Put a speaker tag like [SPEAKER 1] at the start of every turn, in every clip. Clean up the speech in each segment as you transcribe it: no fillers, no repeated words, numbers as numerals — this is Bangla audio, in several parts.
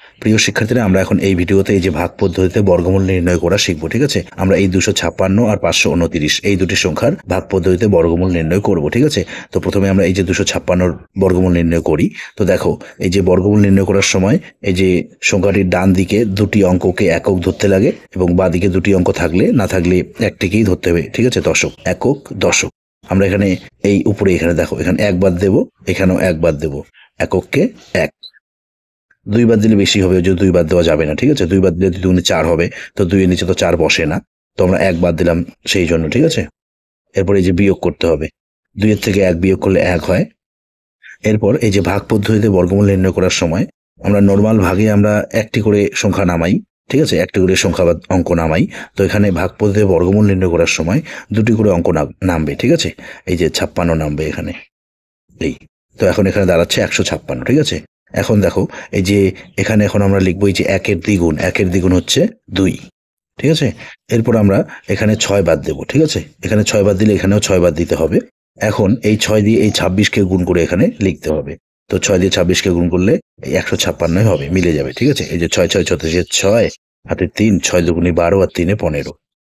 [SPEAKER 1] প্রিয় শিক্ষার্থীরা, আমরা এখন এই ভিডিওতে এই যে ভাগ পদ্ধতিতে বর্গমূল নির্ণয় করা শিখবো। ঠিক আছে, আমরা এই 256 আর 529 এই দুটি সংখ্যার ভাগ পদ্ধতিতে বর্গমূল নির্ণয় করব। ঠিক আছে, তো প্রথমে আমরা এই যে 256 বর্গমূল নির্ণয় করি। তো দেখো, এই যে বর্গমূল নির্ণয় করার সময় এই যে সংখ্যাটির ডান দিকে দুটি অঙ্ককে একক ধরতে লাগে এবং বাঁ দিকে দুটি অঙ্ক থাকলে না থাকলে একটিকেই ধরতে হবে। ঠিক আছে, দশক, একক, দশক। আমরা এখানে এই উপরে এখানে দেখো, এখানে এক বাদ দেবো, এখানেও এক বাদ দেবো, একককে এক। দুই বাদ দিলে বেশি হবে, যে দুই বাদ দেওয়া যাবে না। ঠিক আছে, দুই বাদ দিলে 2 দুগুণে 4 হবে, তো 2 এর নিচে তো 4 বসে না, তো আমরা এক বাদ দিলাম সেই জন্য। ঠিক আছে, এরপর এই যে বিয়োগ করতে হবে, 2 এর থেকে 1 বিয়োগ করলে 1 হয়। এরপর এই যে ভাগ পদ্ধতিতে বর্গমূল নির্ণয় করার সময় আমরা নর্মাল ভাগে আমরা একটি করে সংখ্যা নামাই। ঠিক আছে, একটি করে সংখ্যা বা অঙ্ক নামাই। তো এখানে ভাগ পদ্ধতিতে বর্গমূল নির্ণয় করার সময় দুটি করে অঙ্ক নামবে। ঠিক আছে, এই যে 56 নামবে এখানে, এই। তো এখন এখানে দাঁড়াচ্ছে 156। ঠিক আছে, এখন দেখো এই যে এখানে এখন আমরা লিখবো এই যে একের দ্বিগুণ হচ্ছে 2। ঠিক আছে, এরপর আমরা এখানে 6 বাদ দেবো। ঠিক আছে, এখানে 6 বাদ দিলে এখানেও 6 বাদ দিতে হবে। এখন এই 6 দিয়ে এই 26কে গুণ করে এখানে লিখতে হবে। তো 6 দিয়ে 26কে গুণ করলে এই 156 হবে, মিলে যাবে। ঠিক আছে, এই যে 6 6 36 6 হাতে 3, 6 দুগুণে 12 আর 3 এ 15,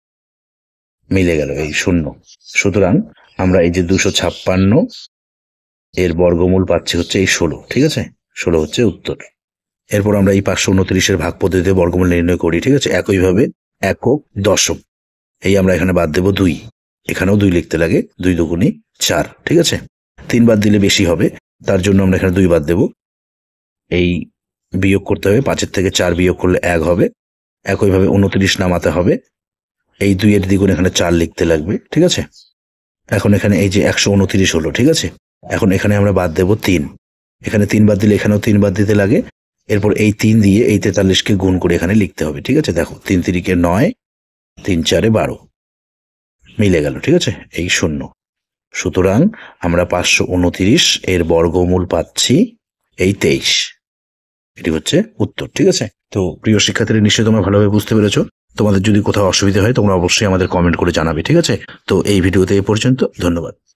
[SPEAKER 1] মিলে গেল, এই 0। সুতরাং আমরা এই যে 256 এর বর্গমূল পাচ্ছি হচ্ছে এই 16। ঠিক আছে, 16 হচ্ছে উত্তর। এরপর আমরা এই 529 ভাগ পদ্ধতিতে বর্গমূল নির্ণয় করি। ঠিক আছে, একইভাবে একক, দশক, এই আমরা এখানে বাদ দেবো 2, এখানেও 2 লিখতে লাগে, 2 দুগুণে 4। ঠিক আছে, 3 বাদ দিলে বেশি হবে, তার জন্য আমরা এখানে 2 বাদ দেবো। এই বিয়োগ করতে হবে, 5 থেকে 4 বিয়োগ করলে 1 হবে। একইভাবে 29 নামাতে হবে, এই 2 এর দ্বিগুণ এখানে 4 লিখতে লাগবে। ঠিক আছে, এখন এখানে এই যে 129 হলো। ঠিক আছে, এখন এখানে আমরা বাদ দেবো 3, এখানে 3 বাদ দিলে এখানেও 3 বাদ দিতে লাগে। এরপর এই 3 দিয়ে এই 43কে গুণ করে এখানে লিখতে হবে। ঠিক আছে, দেখো 3 3 9, 3 4 12, মিলে গেল। ঠিক আছে, এই 0। সুতরাং আমরা 529 এর বর্গমূল পাচ্ছি এই 23। এটি হচ্ছে উত্তর। ঠিক আছে, তো প্রিয় শিক্ষার্থীরা, নিশ্চয়ই তোমরা ভালোভাবে বুঝতে পেরেছো। তোমাদের যদি কোথাও অসুবিধা হয় তোমরা অবশ্যই আমাদের কমেন্ট করে জানাবে। ঠিক আছে, তো এই ভিডিওতে এ পর্যন্ত, ধন্যবাদ।